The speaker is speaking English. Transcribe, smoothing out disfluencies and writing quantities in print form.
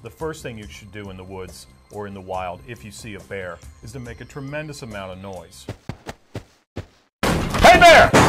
the first thing you should do in the woods or in the wild if you see a bear is to make a tremendous amount of noise. Hey bear!